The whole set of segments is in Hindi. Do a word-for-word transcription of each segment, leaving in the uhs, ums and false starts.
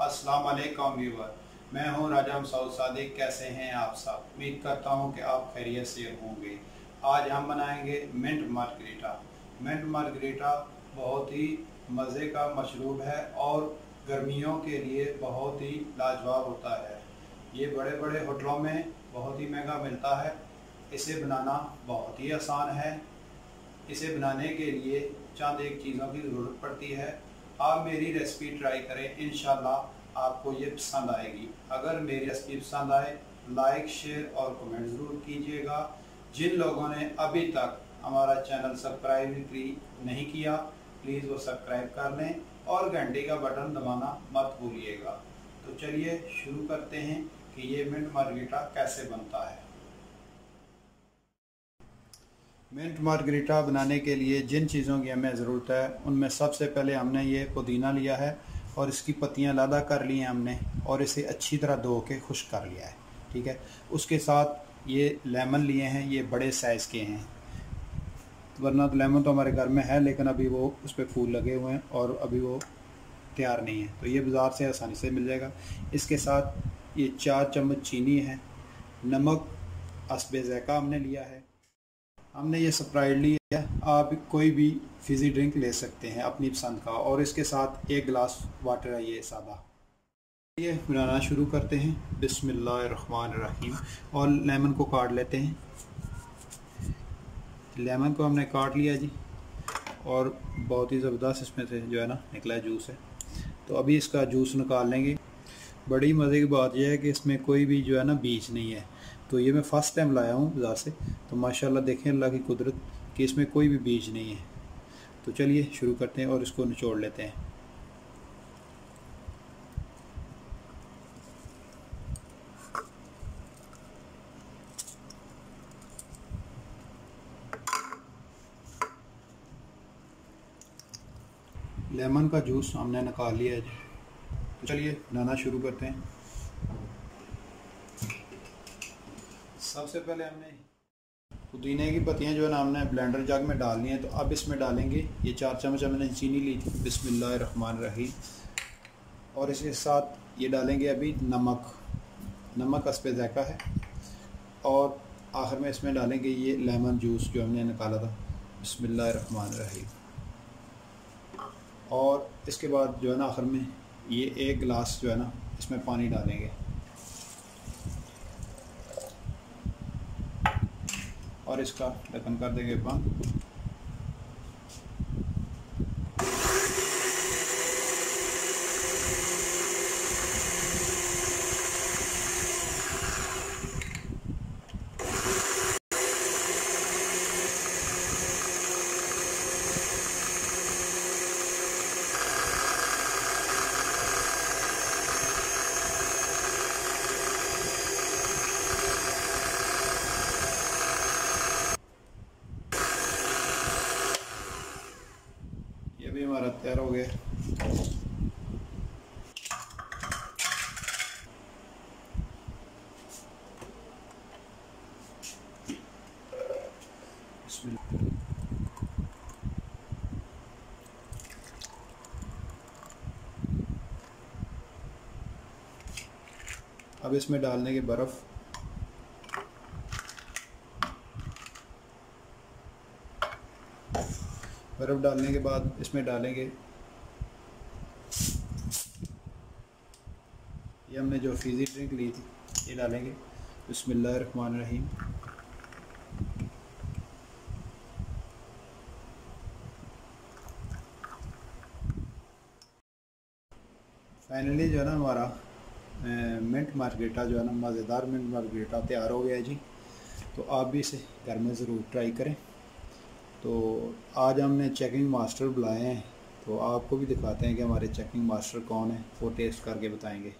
अस्सलाम वालेकुम व्यूवर, मैं हूं राजा मसूद सादिक। कैसे हैं आप सब? उम्मीद करता हूं कि आप खैरियत से होंगे। आज हम बनाएंगे मिंट मार्गरीटा। मिंट मार्गरीटा बहुत ही मज़े का मशरूब है और गर्मियों के लिए बहुत ही लाजवाब होता है। ये बड़े बड़े होटलों में बहुत ही महंगा मिलता है। इसे बनाना बहुत ही आसान है। इसे बनाने के लिए चंद एक चीज़ों की ज़रूरत पड़ती है। आप मेरी रेसिपी ट्राई करें, इंशाल्लाह आपको ये पसंद आएगी। अगर मेरी रेसिपी पसंद आए, लाइक शेयर और कमेंट ज़रूर कीजिएगा। जिन लोगों ने अभी तक हमारा चैनल सब्सक्राइब नहीं किया, प्लीज़ वो सब्सक्राइब कर लें और घंटे का बटन दबाना मत भूलिएगा। तो चलिए शुरू करते हैं कि ये मिंट मार्गरीटा कैसे बनता है। मिंट मार्गरीटा बनाने के लिए जिन चीज़ों की हमें ज़रूरत है, उनमें सबसे पहले हमने ये पुदीना लिया है और इसकी पत्तियां लादा कर ली हैं हमने, और इसे अच्छी तरह धो के खुश्क कर लिया है। ठीक है। उसके साथ ये लेमन लिए हैं, ये बड़े साइज़ के हैं, वरना तो लेमन तो हमारे घर में है लेकिन अभी वो उस पर फूल लगे हुए हैं और अभी वो तैयार नहीं है, तो ये बाज़ार से आसानी से मिल जाएगा। इसके साथ ये चार चम्मच चीनी है, नमक हस्बे ज़ायक़ा हमने लिया है, हमने ये स्प्राइट ली है। आप कोई भी फिज़ी ड्रिंक ले सकते हैं अपनी पसंद का, और इसके साथ एक गिलास वाटर है ये सादा। ये बनाना शुरू करते हैं। बिस्मिल्लाहिर्रहमानिर्रहीम। और लेमन को काट लेते हैं। लेमन को हमने काट लिया जी, और बहुत ही ज़बरदस्त इसमें से जो है ना निकला है जूस है। तो अभी इसका जूस निकाल लेंगे। बड़ी मज़े की बात यह है कि इसमें कोई भी जो है ना बीज नहीं है। तो ये मैं फ़र्स्ट टाइम लाया हूँ बाज़ार से, तो माशाल्लाह देखें अल्लाह की कुदरत कि इसमें कोई भी बीज नहीं है। तो चलिए शुरू करते हैं और इसको निचोड़ लेते हैं। लेमन का जूस हमने निकाल लिया है जी। तो चलिए बनाना शुरू करते हैं। सबसे पहले हमने पुदीने की पत्तियां जो है ना हमने ब्लेंडर जग में डालनी है। तो अब इसमें डालेंगे ये चार चम्मच हमने चीनी ली थी, बिस्मिल्लाहिर्रहमानिर्रहीम। और इसके साथ ये डालेंगे अभी नमक, नमक हस्बे ज़ायक़ा है। और आखिर में इसमें डालेंगे ये लेमन जूस जो हमने निकाला था, बिस्मिल्लाहिर्रहमानिर्रहीम। और इसके बाद जो है ना आखिर में ये एक गिलास जो है ना इसमें पानी डालेंगे, और इसका ढक्कन कर देंगे बंद। ये भी हमारा तैयार हो गया। अब इसमें डाल देंगे बर्फ़। बर्फ़ डालने के बाद इसमें डालेंगे ये हमने जो फिज़ी ड्रिंक ली थी, ये डालेंगे, बिस्मिल्लाहिर्रहमानिर्रहीम। फाइनली जो है ना हमारा मिंट मार्गरीटा जो है ना मज़ेदार मिंट मार्गरीटा तैयार हो गया है जी। तो आप भी इसे घर में ज़रूर ट्राई करें। तो आज हमने चेकिंग मास्टर बुलाए हैं, तो आपको भी दिखाते हैं कि हमारे चेकिंग मास्टर कौन है, वो टेस्ट करके बताएंगे।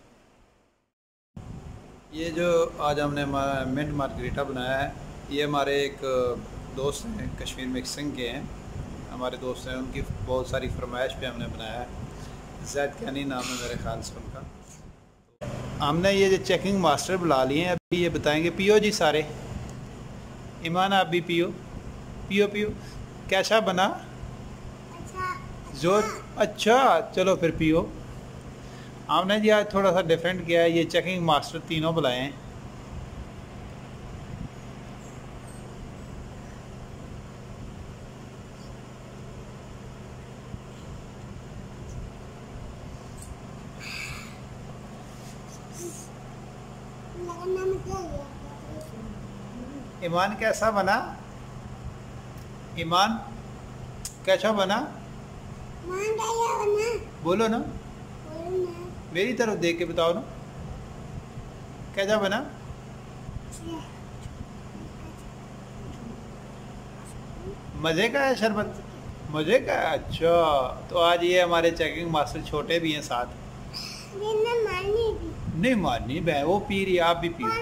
ये जो आज हमने मिंट मार्गरीटा बनाया है, ये हमारे एक दोस्त हैं, कश्मीर मिक्सिंग के हैं, हमारे दोस्त हैं, उनकी बहुत सारी फरमाइश पे हमने बनाया है। ज़ैद कैनी नाम है मेरे ख्याल से उनका। तो हमने ये जो चेकिंग मास्टर बुला लिए हैं, अभी ये बताएंगे। पियो जी सारे, ईमान आप भी पियो पियो पियो। कैसा बना? अच्छा। जो अच्छा, चलो फिर पियो। हमने जी आज थोड़ा सा डिफरेंट किया है, ये चेकिंग मास्टर तीनों बुलाए हैं। ईमान कैसा बना? ईमान कैसा बना? बोलो ना, मेरी तरफ देख के बताओ ना, कैसा बना? मज़े का है शरबत? मज़े का है। अच्छा, तो आज ये हमारे चेकिंग मास्टर छोटे भी हैं साथ। नहीं मारनी बह, वो पी रही, आप भी पियो।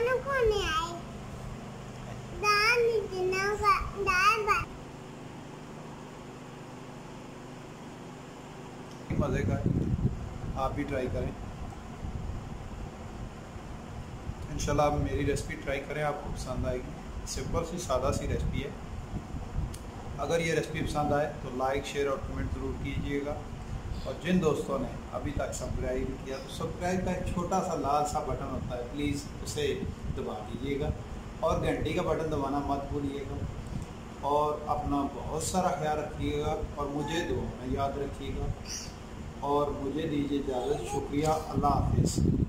मज़े का है, आप भी ट्राई करें इंशाल्लाह। आप मेरी रेसिपी ट्राई करें, आपको पसंद आएगी। सिंपल सी सादा सी रेसिपी है। अगर ये रेसिपी पसंद आए तो लाइक शेयर और कमेंट ज़रूर कीजिएगा। और जिन दोस्तों ने अभी तक सब्सक्राइब नहीं किया तो सब्सक्राइब का एक छोटा सा लाल सा बटन होता है, प्लीज़ उसे दबा दीजिएगा और घंटी का बटन दबाना मत भूलिएगा। और अपना बहुत सारा ख्याल रखिएगा और मुझे दुआ में याद रखिएगा। और मुझे दीजिए इजाज़त। शुक्रिया, अल्लाह हाफिज़।